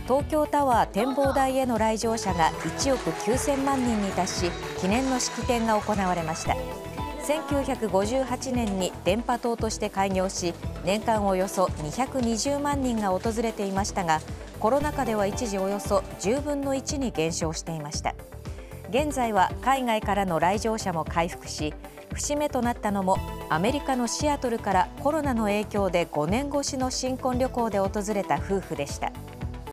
東京タワー展望台への来場者が1億9000万人に達し、記念の式典が行われました。1958年に電波塔として開業し、年間およそ220万人が訪れていましたが、コロナ禍では一時およそ10分の1に減少していました。現在は海外からの来場者も回復し、節目となったのもアメリカのシアトルからコロナの影響で5年越しの新婚旅行で訪れた夫婦でした。